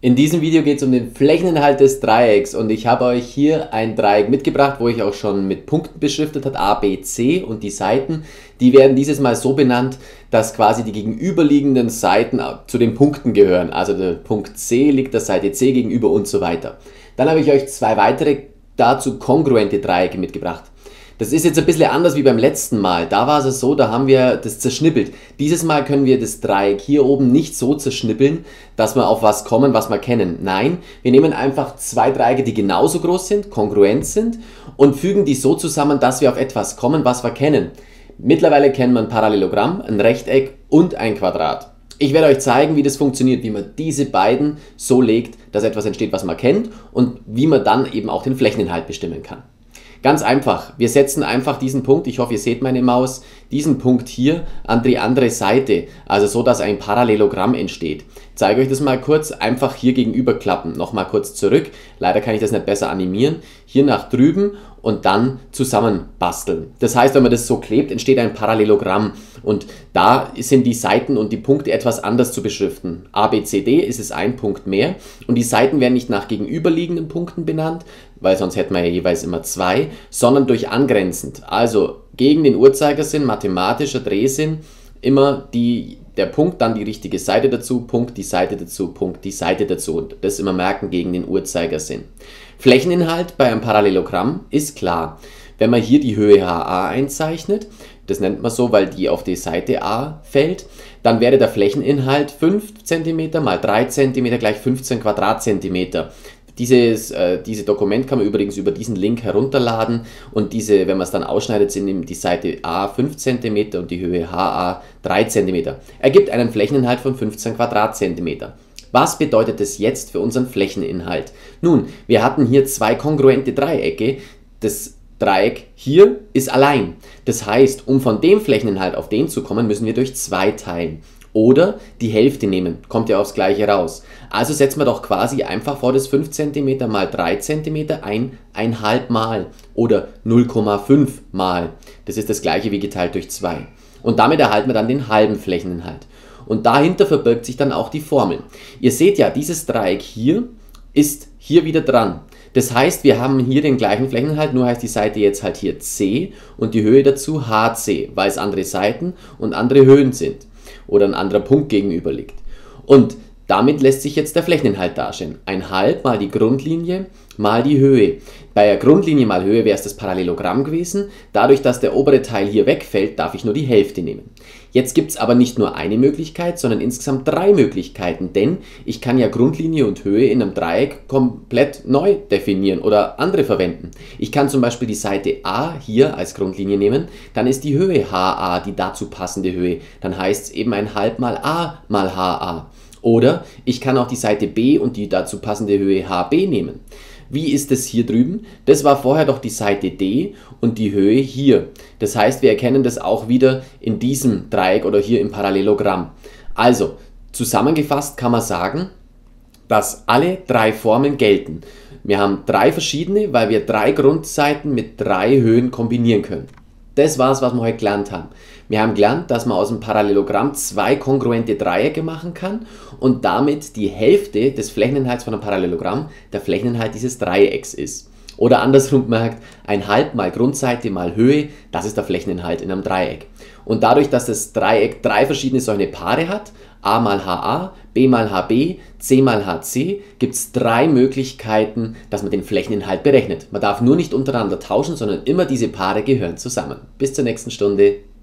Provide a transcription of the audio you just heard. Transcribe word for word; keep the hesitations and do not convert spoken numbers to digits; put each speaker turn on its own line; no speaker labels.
In diesem Video geht es um den Flächeninhalt des Dreiecks und ich habe euch hier ein Dreieck mitgebracht, wo ich auch schon mit Punkten beschriftet habe, A, B, C, und die Seiten, die werden dieses Mal so benannt, dass quasi die gegenüberliegenden Seiten zu den Punkten gehören. Also der Punkt C liegt der Seite C gegenüber und so weiter. Dann habe ich euch zwei weitere dazu kongruente Dreiecke mitgebracht. Das ist jetzt ein bisschen anders wie beim letzten Mal. Da war es so, da haben wir das zerschnippelt. Dieses Mal können wir das Dreieck hier oben nicht so zerschnippeln, dass wir auf was kommen, was wir kennen. Nein, wir nehmen einfach zwei Dreiecke, die genauso groß sind, kongruent sind, und fügen die so zusammen, dass wir auf etwas kommen, was wir kennen. Mittlerweile kennen wir ein Parallelogramm, ein Rechteck und ein Quadrat. Ich werde euch zeigen, wie das funktioniert, wie man diese beiden so legt, dass etwas entsteht, was man kennt, und wie man dann eben auch den Flächeninhalt bestimmen kann. Ganz einfach, wir setzen einfach diesen Punkt, ich hoffe ihr seht meine Maus, diesen Punkt hier an die andere Seite, also so, dass ein Parallelogramm entsteht. Ich zeige euch das mal kurz, einfach hier gegenüber klappen, nochmal kurz zurück, leider kann ich das nicht besser animieren, hier nach drüben und dann zusammen basteln. Das heißt, wenn man das so klebt, entsteht ein Parallelogramm und da sind die Seiten und die Punkte etwas anders zu beschriften. A, B, C, D ist es ein Punkt mehr und die Seiten werden nicht nach gegenüberliegenden Punkten benannt, weil sonst hätten wir ja jeweils immer zwei, sondern durch angrenzend. Also gegen den Uhrzeigersinn, mathematischer Drehsinn, immer die, der Punkt, dann die richtige Seite dazu, Punkt, die Seite dazu, Punkt, die Seite dazu. Und das immer merken gegen den Uhrzeigersinn. Flächeninhalt bei einem Parallelogramm ist klar. Wenn man hier die Höhe H A einzeichnet, das nennt man so, weil die auf die Seite A fällt, dann wäre der Flächeninhalt fünf Zentimeter mal drei Zentimeter gleich fünfzehn Quadratzentimeter. Dieses äh, diese Dokument kann man übrigens über diesen Link herunterladen und diese, wenn man es dann ausschneidet, sind die Seite A fünf Zentimeter und die Höhe H A drei Zentimeter. Ergibt einen Flächeninhalt von fünfzehn Quadratzentimeter. Was bedeutet das jetzt für unseren Flächeninhalt? Nun, wir hatten hier zwei kongruente Dreiecke. Das Dreieck hier ist allein. Das heißt, um von dem Flächeninhalt auf den zu kommen, müssen wir durch zwei teilen. Oder die Hälfte nehmen, kommt ja aufs Gleiche raus. Also setzen wir doch quasi einfach vor das fünf Zentimeter mal drei Zentimeter ein, ein halb Mal oder null Komma fünf Mal. Das ist das Gleiche wie geteilt durch zwei. Und damit erhalten wir dann den halben Flächeninhalt. Und dahinter verbirgt sich dann auch die Formel. Ihr seht ja, dieses Dreieck hier ist hier wieder dran. Das heißt, wir haben hier den gleichen Flächeninhalt, nur heißt die Seite jetzt halt hier C und die Höhe dazu H C, weil es andere Seiten und andere Höhen sind oder ein anderer Punkt gegenüber liegt. Und damit lässt sich jetzt der Flächeninhalt darstellen. ein halb mal die Grundlinie mal die Höhe. Bei der Grundlinie mal Höhe wäre es das Parallelogramm gewesen. Dadurch, dass der obere Teil hier wegfällt, darf ich nur die Hälfte nehmen. Jetzt gibt es aber nicht nur eine Möglichkeit, sondern insgesamt drei Möglichkeiten, denn ich kann ja Grundlinie und Höhe in einem Dreieck komplett neu definieren oder andere verwenden. Ich kann zum Beispiel die Seite A hier als Grundlinie nehmen, dann ist die Höhe H A die dazu passende Höhe. Dann heißt es eben ein halb mal A mal H A. Oder ich kann auch die Seite B und die dazu passende Höhe H B nehmen. Wie ist es hier drüben? Das war vorher doch die Seite D und die Höhe hier. Das heißt, wir erkennen das auch wieder in diesem Dreieck oder hier im Parallelogramm. Also, zusammengefasst kann man sagen, dass alle drei Formen gelten. Wir haben drei verschiedene, weil wir drei Grundseiten mit drei Höhen kombinieren können. Das war es, was wir heute gelernt haben. Wir haben gelernt, dass man aus dem Parallelogramm zwei kongruente Dreiecke machen kann und damit die Hälfte des Flächeninhalts von einem Parallelogramm der Flächeninhalt dieses Dreiecks ist. Oder andersrum gemerkt, ein halb mal Grundseite mal Höhe, das ist der Flächeninhalt in einem Dreieck. Und dadurch, dass das Dreieck drei verschiedene solche Paare hat, A mal H A, B mal H B, C mal H C, gibt es drei Möglichkeiten, dass man den Flächeninhalt berechnet. Man darf nur nicht untereinander tauschen, sondern immer diese Paare gehören zusammen. Bis zur nächsten Stunde.